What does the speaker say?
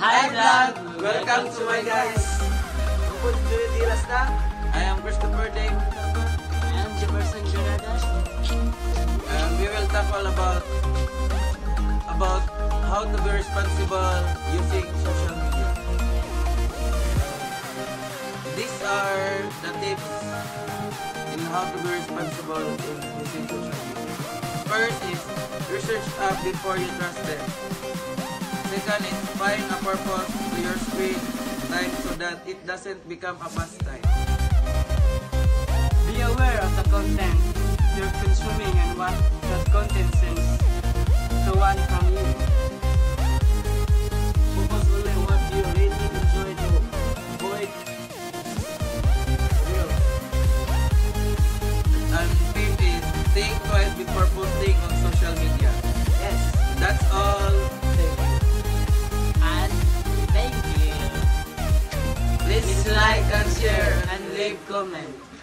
Hi vlog! Welcome to my guys! I am Christopher Dave. I am Jefferson Jonathan. And we will talk all about how to be responsible using social media. These are the tips in how to be responsible in using social media. First is research app before you trust them. Second is find a purpose to your screen time so that it doesn't become a pastime. Be aware of the content you're consuming and what that content sends to one from you. Focus only on what you really enjoy to avoid real. And fifth is think twice before posting on social media. Yes. That's all. Thank you. And thank you. Please like and share and leave comment.